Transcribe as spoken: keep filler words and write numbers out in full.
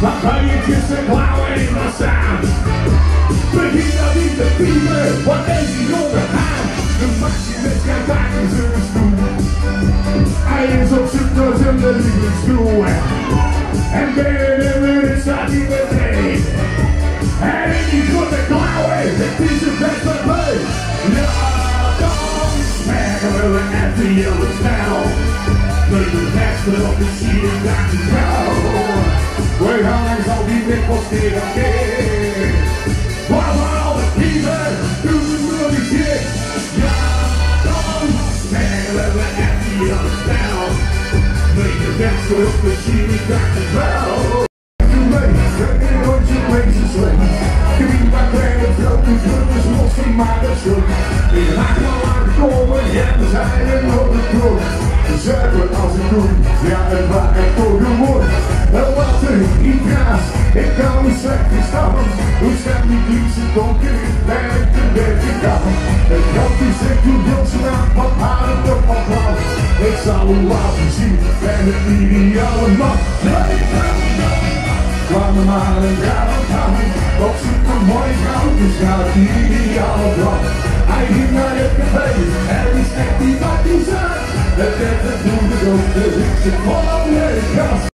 maar beetjes en klauwen in mijn staan. Begin dat niet te piepen, wat deze jongen aan. De maatje met zijn baakjes in de stoel. Hij is op zoek naar zijn lievelingsstoel. En binnen een staat hij meteen. En in die grote klauwen, het is een best wat leuk. Ja, dan merken we een Edrie op het spel. Met de beste op de sier, dat is wel. We gaan langs al die winkels keer op keer. Waar van al de dieven, doen we wel die shit. Ja, dan merken we een Edrie op het spel. Met de beste op de sier, dat is wel. Ik raak al aangekomen en we zijn er op de kroeg. Zuiver als ik doe, ja het waar het voor geworden. En wat er in kaas, ik kan niet slecht verstaan. Hoe staat die liefste donker, ben ik de beetje gaan. Het geld is echt hoe wil ze aan, wat haar het op van plan. Ik zal u laten zien, ben het ideale man. Nee, ik kan niet doen. Kwam er maar en ga dan gaan. Op zoek naar mooi goud, dus gaat die ideale plan. Hij ging naar het café, er is echt niet wat hij zei. Het werd het doen, dus ook de luxe van de gast.